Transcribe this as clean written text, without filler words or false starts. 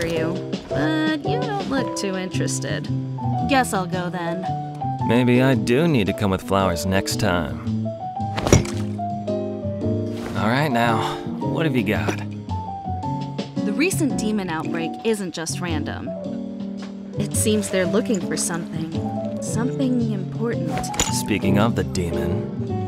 for you, but you don't look too interested. Guess I'll go then. Maybe I do need to come with flowers next time. Alright now, what have you got? The recent demon outbreak isn't just random. It seems they're looking for something. Something important. Speaking of the demon,